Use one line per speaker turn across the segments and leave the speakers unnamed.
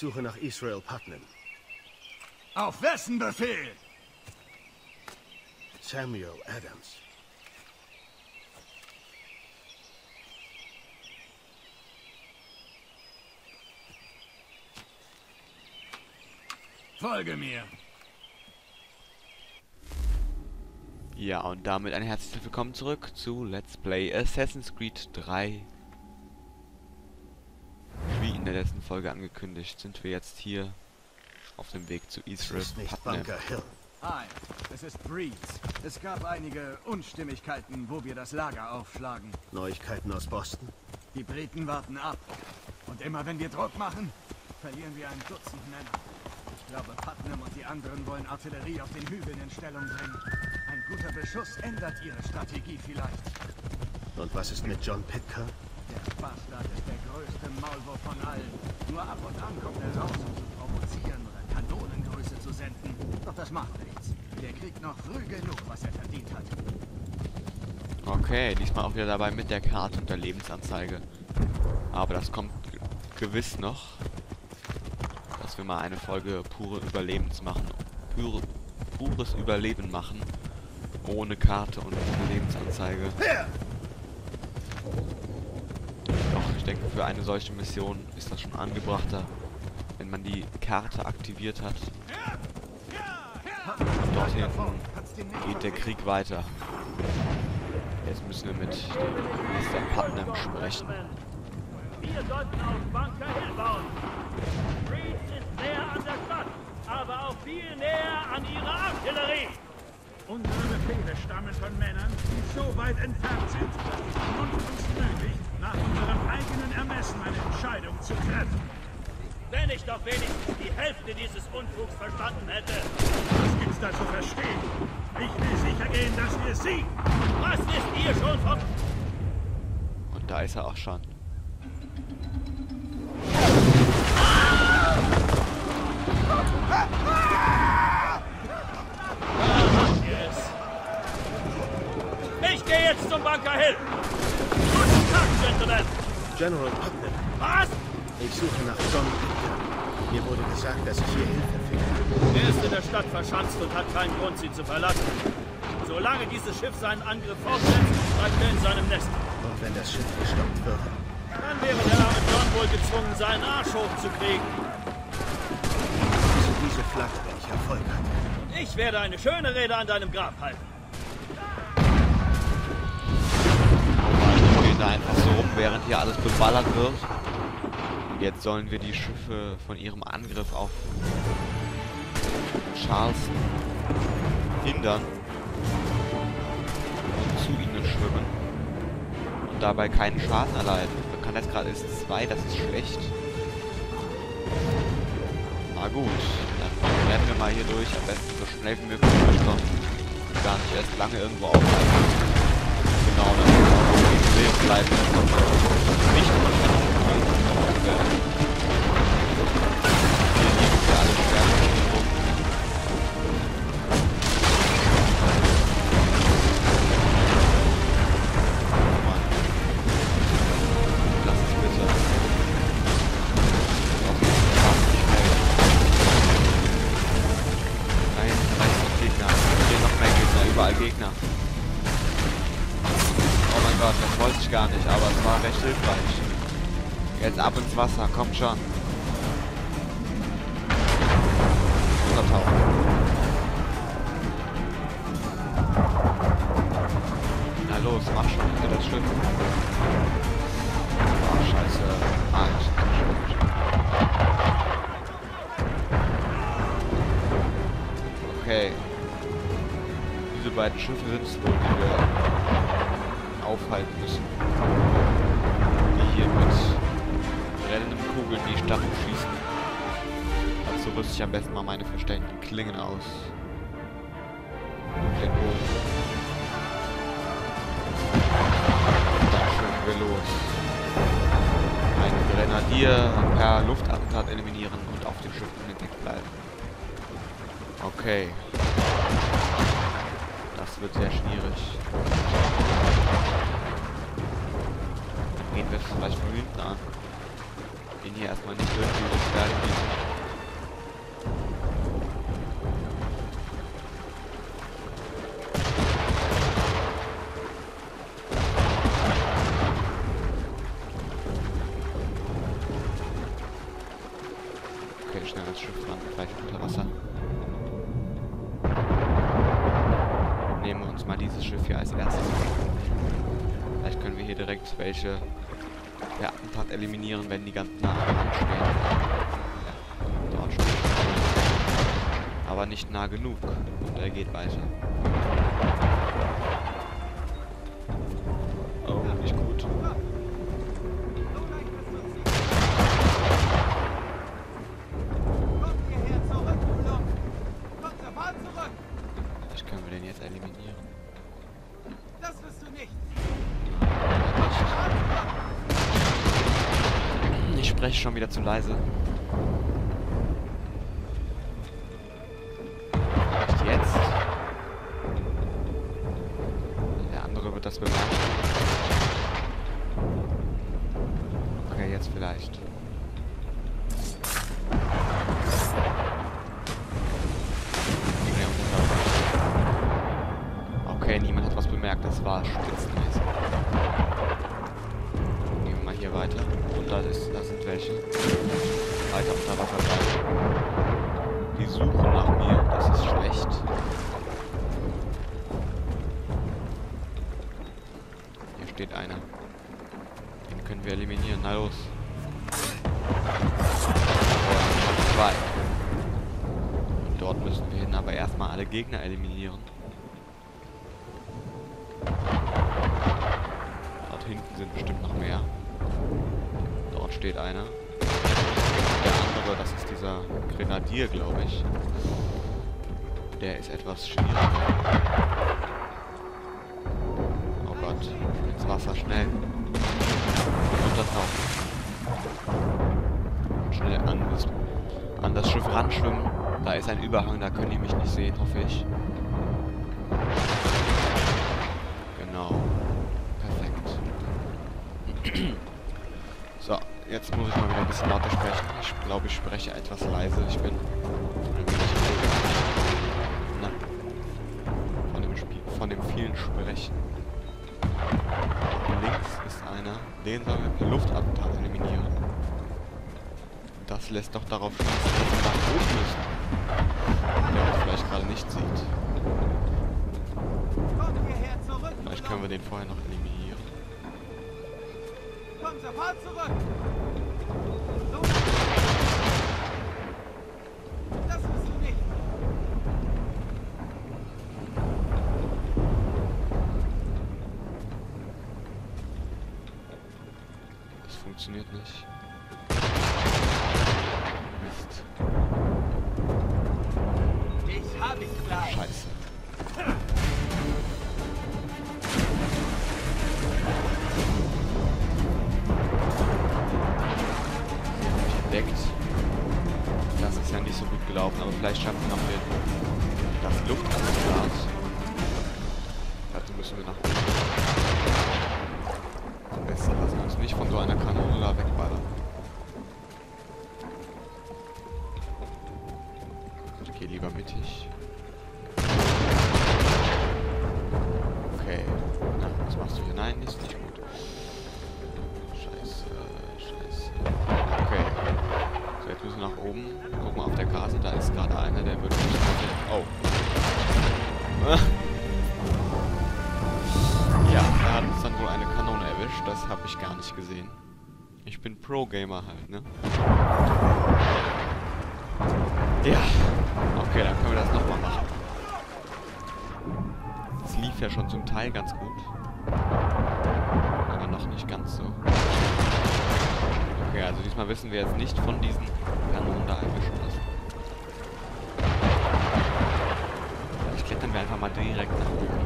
suche nach Israel Putnam.
Auf wessen Befehl?
Samuel Adams.
Folge mir.
Ja, und damit ein herzliches Willkommen zurück zu Let's Play Assassin's Creed 3. Wie in der letzten Folge angekündigt, sind wir jetzt hier auf dem Weg zu Israel Putnam.
Bunker Hill.
Hi, es ist Breeze. Es gab einige Unstimmigkeiten, wo wir das Lager aufschlagen.
Neuigkeiten aus Boston?
Die Briten warten ab. Und immer wenn wir Druck machen, verlieren wir ein Dutzend Männer. Ich glaube, Putnam und die anderen wollen Artillerie auf den Hügeln in Stellung bringen. Ein guter Beschuss ändert ihre Strategie vielleicht.
Und was ist mit John Pitcairn?
Der Bastard ist der größte Maulwurf von allen. Nur ab und an kommt er raus, um zu provozieren oder Kanonengrüße zu senden. Doch das macht nichts. Der kriegt noch früh genug, was er verdient hat.
Okay, diesmal auch wieder dabei mit der Karte und der Lebensanzeige. Aber das kommt gewiss noch, dass wir mal eine Folge pures Überleben machen. Ohne Karte und ohne Lebensanzeige. Doch, ich denke, für eine solche Mission ist das schon angebrachter, wenn man die Karte aktiviert hat. Dort hinten geht der Krieg weiter. Jetzt müssen wir mit Mr. Putnam sprechen.
Wir sollten auf Bunker Hill bauen. Breeze ist näher an der Stadt, aber auch viel näher an ihrer Artillerie.
Unsere Befehle stammen von Männern, die so weit entfernt sind, dass die Vernunft uns nötigt, nach unserem eigenen Ermessen eine Entscheidung zu treffen.
Wenn ich doch wenigstens die Hälfte dieses Unfugs verstanden hätte.
Was gibt's da zu verstehen? Ich will sicher gehen, dass wir siegen.
Was ist ihr schon vom...
Und da ist er auch schon.
Ich gehe jetzt zum Bunker Hill. Guten Tag, Gentlemen.
General Putnam.
Was?
Ich suche nach John Pitcairn. Mir wurde gesagt, dass ich hier Hilfe finde.
Er ist in der Stadt verschanzt und hat keinen Grund, sie zu verlassen. Solange dieses Schiff seinen Angriff fortsetzt, bleibt er in seinem Nest.
Und wenn das Schiff gestoppt wird?
Dann wäre der arme John wohl gezwungen, seinen Arsch hochzukriegen.
Also diese Flagge, wenn ich Erfolg hatte.
Ich werde eine schöne Rede an deinem Grab halten.
Wir stehen da einfach so rum, während hier alles beballert wird. Und jetzt sollen wir die Schiffe von ihrem Angriff auf Charleston hindern und zu ihnen schwimmen und dabei keinen Schaden erleiden. Bekanntheitsgrad ist 2, das ist schlecht. Na gut, dann rennen wir mal hier durch, am besten so schnell wie möglich durchkommen. Gar nicht erst lange irgendwo aufhalten. Genau, dann muss man auch Leben bleiben. Nicht wahrscheinlich. Hier liegen wir alle Sterne rum. Mann. Lass es bitte. Nein, rechts noch Gegner. Hier noch mehr Gegner, überall Gegner. Oh mein Gott, das wollte ich gar nicht, aber es war recht hilfreich. Jetzt ab ins Wasser, kommt schon. Untertauchen. Na los, mach schon hinter das Schiff. Oh, scheiße. Ah, ich kann schon. Okay. Diese beiden Schiffe sind es wohl, die wir aufhalten müssen. Die hier mit brennenden Kugeln die Stadt umschießen. Dazu rüste ich am besten mal meine versteckten Klingen aus. Und den Bogen. Und dann schwimmen wir los. Einen Grenadier per Luftattentat eliminieren und auf den Schiffen unentdeckt bleiben. Okay. Das wird sehr schwierig. Gehen wir es vielleicht von hinten an. Den hier erstmal nicht irgendwie loswerden. Okay, schnell ans Schiff ran, gleich unter Wasser. Nehmen wir uns mal dieses Schiff hier als erstes. Vielleicht können wir hier direkt welche per Attentat eliminieren, wenn die ganz nah am Land stehen. Ja, dort steht er. Aber nicht nah genug. Und er geht weiter. Oh, nicht gut. Vielleicht können wir den jetzt eliminieren.
Das wirst du nicht.
Ich spreche schon wieder zu leise. Vielleicht jetzt? Der andere wird das bemerken. Okay, jetzt vielleicht. Okay, niemand hat was bemerkt. Das war spitzenmäßig. Gehen wir mal hier weiter. Und da sind welche. Weiter unter Wasser bleiben. Die suchen nach mir. Das ist schlecht. Hier steht einer. Den können wir eliminieren. Na los. Und zwei. Und dort müssen wir hin, aber erstmal alle Gegner eliminieren. Dort hinten sind bestimmt noch mehr. Dort steht einer. Der andere, das ist dieser Grenadier, glaube ich. Der ist etwas schwieriger. Oh Gott, ins Wasser, schnell. Und das auch. Schnell an das Schiff ranschwimmen. Da ist ein Überhang, da können die mich nicht sehen, hoffe ich. Genau. Perfekt. So, jetzt muss ich mal wieder ein bisschen lauter sprechen. Ich glaube, ich spreche etwas leise. Ich bin ein wenig von dem vielen Sprechen. Links ist einer, den sollen wir per Luftattentat eliminieren. Das lässt doch darauf schließen, dass wir nach oben müssen. Der uns vielleicht gerade nicht sieht. Vielleicht können wir den vorher noch eliminieren.
Komm sofort zurück! Das wirst du nicht!
Das funktioniert nicht. Mist.
Ich hab dich gleich!
Scheiße. Entdeckt. Das ist ja nicht so gut gelaufen, aber vielleicht schaffen wir noch das Luftattentat. Dazu müssen wir nach oben. Am besten lassen wir uns nicht von so einer Kanone da wegballern. Ich gehe lieber mittig. Okay. Na, was machst du hier? Nein, ist nicht gut. Scheiße, scheiße. Okay. So, jetzt müssen wir nach oben. Guck mal auf der Karte, da ist gerade einer, der wird nicht sehen. Oh. Ja, er hat uns dann wohl eine Kanone erwischt. Das habe ich gar nicht gesehen. Ich bin Pro-Gamer halt, ne? Ja. Okay, dann können wir das nochmal machen. Es lief ja schon zum Teil ganz gut. Aber noch nicht ganz so. Okay, also diesmal wissen wir jetzt nicht von diesen Kanonen da erwischen lassen. Vielleicht klettern wir einfach mal direkt nach oben.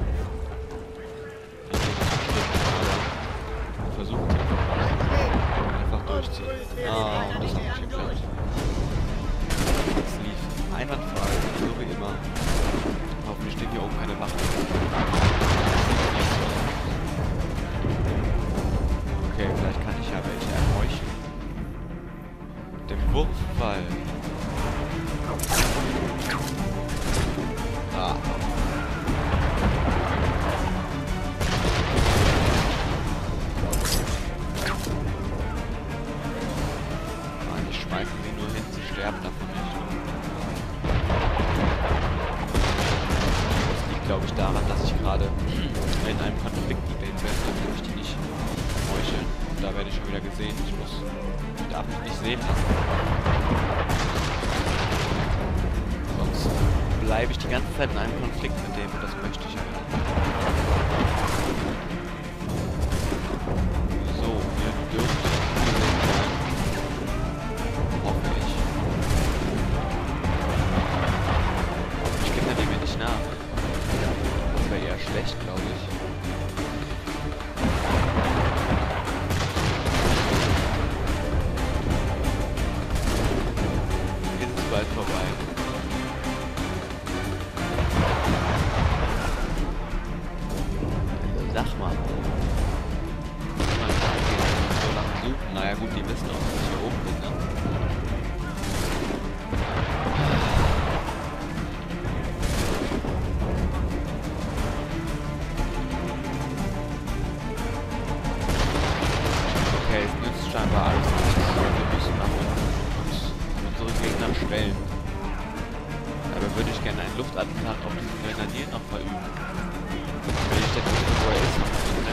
Aber versuchen es einfach durchziehen. Ah, und das hat nicht geklappt. Es lief einwandfrei, so wie immer. Hoffentlich steht hier oben keine Wache. Okay, vielleicht kann ich ja welche erhorchen. Dem Wurfball. Ah. War nicht schmeißen sie nur hin, sie sterben davon nicht. Das liegt, glaube ich, daran, dass ich gerade in einem Konflikt mit denen bin, dann will ich die nicht meucheln. Und da werde ich schon wieder gesehen. Ich darf mich nicht sehen lassen. Sonst bleibe ich die ganze Zeit in einem Konflikt mit dem und das möchte ich ja nicht. So, wir dürfen gesehen sein. Hoffe ich. Ich kenne dem ja nicht nach. Das wäre eher schlecht, glaube ich. Ist es bald vorbei. Sag mal. So lange suchen. Naja gut, die wissen auch, dass ich hier oben bin, ne? Okay, es nützt scheinbar alles nichts. Wir müssen nach unten und unsere Gegner schwellen. Dabei würde ich gerne einen Luftattentat auf diesen Grenadier noch verüben. Will ich denn wissen, wo er ist?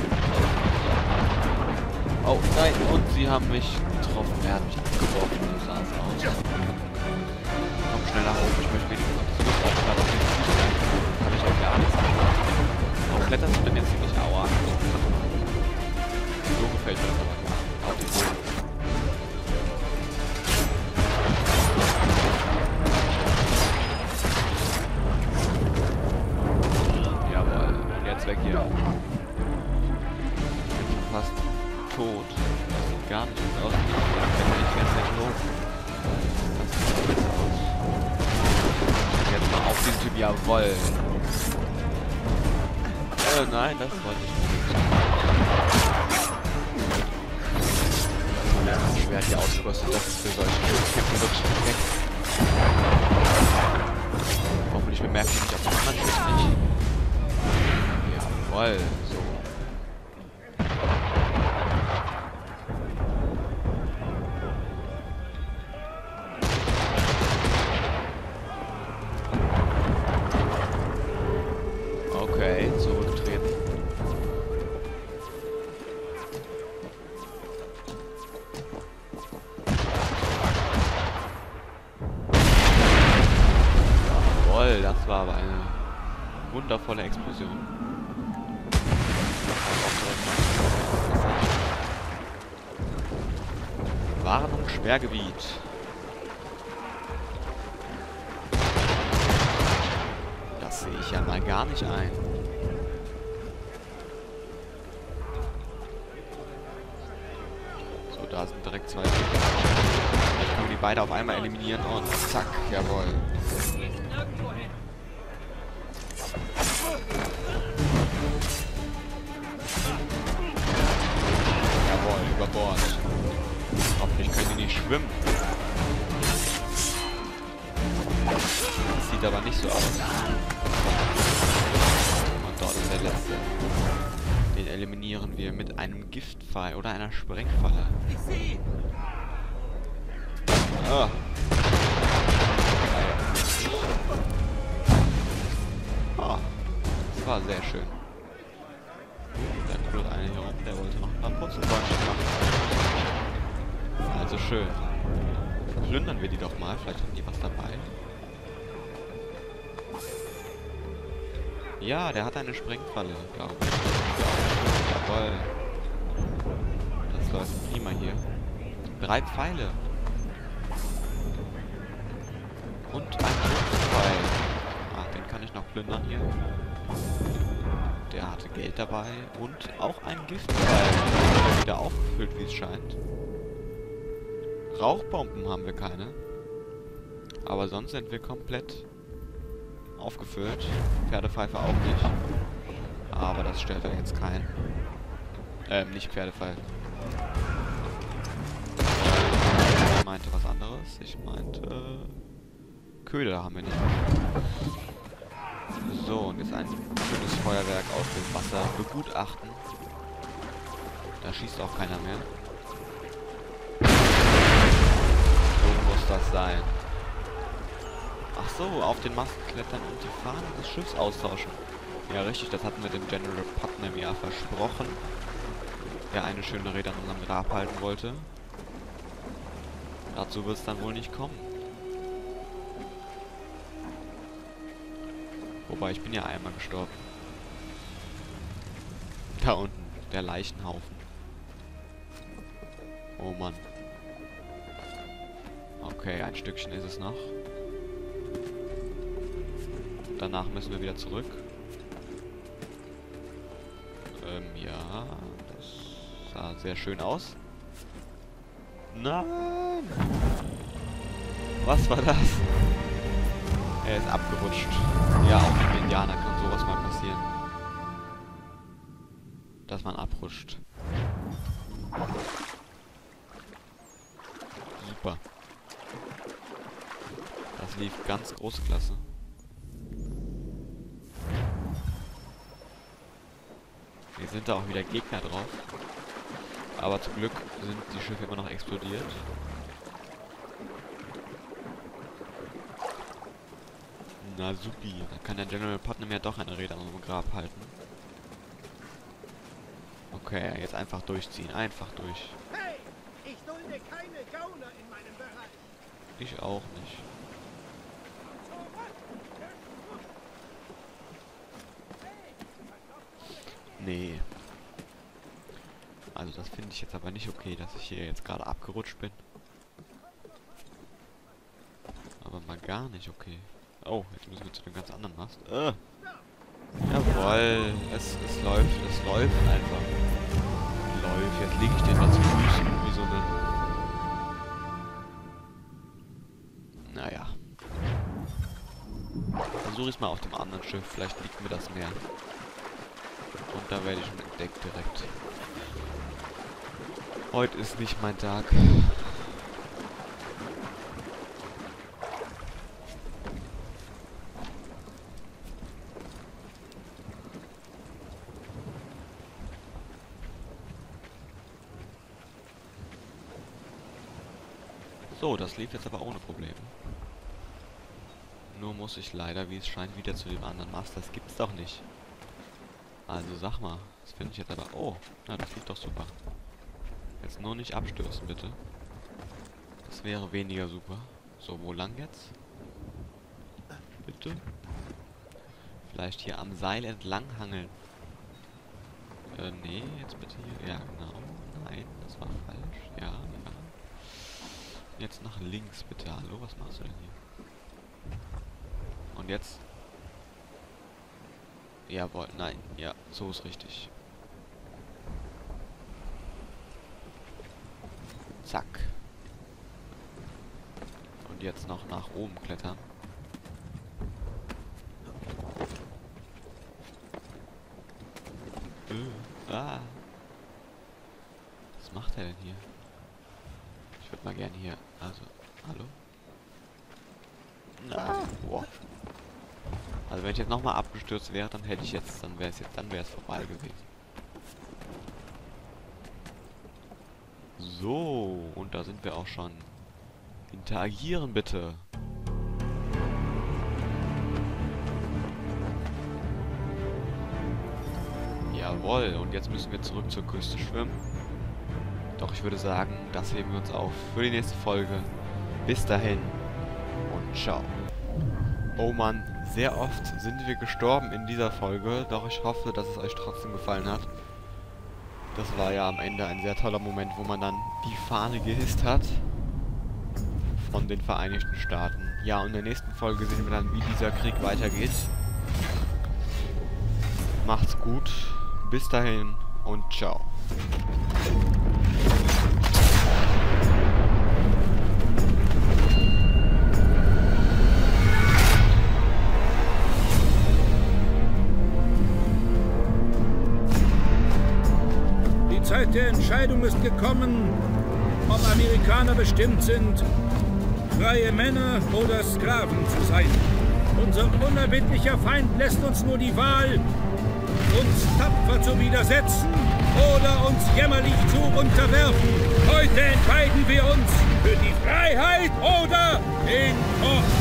Oh nein, und sie haben mich getroffen. Er hat mich abgeworfen, so sah es aus. Komm schneller hoch, ich möchte wenigstens noch das Luftattentat auf den Füßen einführen. Habe ich auch gar nichts gemacht. Warum kletterst du denn jetzt ziemlich aua? So gefällt mir das aber gar nicht. Auf den Boden. Jawohl, jetzt weg hier. Ich bin schon fast tot. Das sieht gar nicht gut aus. Ich werde nicht hoch. Das sieht besser aus. Jetzt mal auf den Typ, jawohl. Nein, das wollte ich nicht. Schwer hier ausgerüstet, das ist für solche Kämpfe wirklich perfekt. Hoffentlich bemerkt ihr mich auf den anderen Schuss nicht. Jawohl, so. Okay, zurücktreten. Jawohl, das war aber eine wundervolle Explosion. Warnung, Sperrgebiet. Das sehe ich ja mal gar nicht ein. So, da sind direkt zwei. Ich kann die beide auf einmal eliminieren und zack, jawohl. Jawohl, über Bord. Hoffentlich können die nicht schwimmen. Das sieht aber nicht so aus. Und dort ist der letzte. Den eliminieren wir mit einem Giftpfeil oder einer Sprengfalle. Ah. Ah. Das war sehr schön. Da knurrt einer hier rum, der wollte noch ein paar Putzelbäumchen machen. Also schön. Plündern wir die doch mal, vielleicht haben die was dabei. Ja, der hat eine Sprengfalle, glaube ich. Jawohl. Das läuft prima hier. 3 Pfeile. Und ein Giftpfeil. Ach, den kann ich noch plündern hier. Der hatte Geld dabei. Und auch ein Giftpfeil. Wieder aufgefüllt, wie es scheint. Rauchbomben haben wir keine. Aber sonst sind wir komplett aufgefüllt. Pferdepfeife auch nicht. Aber das stellt ja jetzt keinen. Nicht Pferdepfeife. Ich meinte was anderes. Ich meinte... Köder haben wir nicht. So, und jetzt ein schönes Feuerwerk aus dem Wasser begutachten. Da schießt auch keiner mehr. So, so, auf den Mast klettern und die Fahne des Schiffs austauschen. Ja, richtig, das hatten wir dem General Putnam ja versprochen. Der eine schöne Rede an unserem Grab halten wollte. Dazu wird es dann wohl nicht kommen. Wobei, ich bin ja einmal gestorben. Da unten, der Leichenhaufen. Oh Mann. Okay, ein Stückchen ist es noch. Danach müssen wir wieder zurück. Ja, das sah sehr schön aus. Nein! Was war das? Er ist abgerutscht. Ja, auch im Indianer kann sowas mal passieren. Dass man abrutscht. Super. Das lief ganz Großklasse. Hier sind da auch wieder Gegner drauf. Aber zum Glück sind die Schiffe immer noch explodiert. Na supi, da kann der General Putnam ja doch eine Rede an unserem Grab halten. Okay, jetzt einfach durchziehen, einfach durch.
Hey, ich dulde keine Gauner in meinem Bereich.
Ich auch nicht. Nee. Also das finde ich jetzt aber nicht okay, dass ich hier jetzt gerade abgerutscht bin. Aber mal gar nicht okay. Oh, jetzt müssen wir zu dem ganz anderen Mast. Jawohl, es läuft einfach. Läuft, jetzt liege ich den da zu Füßen wie so eine... Naja. Versuche ich es mal auf dem anderen Schiff, vielleicht liegt mir das mehr. Und da werde ich schon entdeckt direkt. Heute ist nicht mein Tag. So, das lief jetzt aber ohne Probleme. Nur muss ich leider, wie es scheint, wieder zu dem anderen Mast. Das gibt's doch nicht. Also sag mal, das finde ich jetzt aber... Oh, na, das lief doch super. Jetzt nur nicht abstürzen, bitte. Das wäre weniger super. So, wo lang jetzt? Bitte? Vielleicht hier am Seil entlang hangeln. Nee, jetzt bitte hier. Ja, genau. Nein, das war falsch. Ja, ja. Jetzt nach links, bitte. Hallo, was machst du denn hier? Und jetzt? Jawohl, nein. Ja, so ist richtig. Zack. Und jetzt noch nach oben klettern. Ah. Was macht er denn hier? Ich würde mal gerne hier... Also, hallo? Na, boah. Also wenn ich jetzt nochmal abgestürzt wäre, dann hätte ich jetzt... Dann wäre es vorbei gewesen. So, und da sind wir auch schon. Interagieren bitte. Jawohl, und jetzt müssen wir zurück zur Küste schwimmen. Doch ich würde sagen, das heben wir uns auf für die nächste Folge. Bis dahin und ciao. Oh Mann, sehr oft sind wir gestorben in dieser Folge, doch ich hoffe, dass es euch trotzdem gefallen hat. Das war ja am Ende ein sehr toller Moment, wo man dann die Fahne gehisst hat von den Vereinigten Staaten. Ja, und in der nächsten Folge sehen wir dann, wie dieser Krieg weitergeht. Macht's gut, bis dahin und ciao.
Die Zeit der Entscheidung ist gekommen, ob Amerikaner bestimmt sind, freie Männer oder Sklaven zu sein. Unser unerbittlicher Feind lässt uns nur die Wahl, uns tapfer zu widersetzen oder uns jämmerlich zu unterwerfen. Heute entscheiden wir uns für die Freiheit oder den Tod.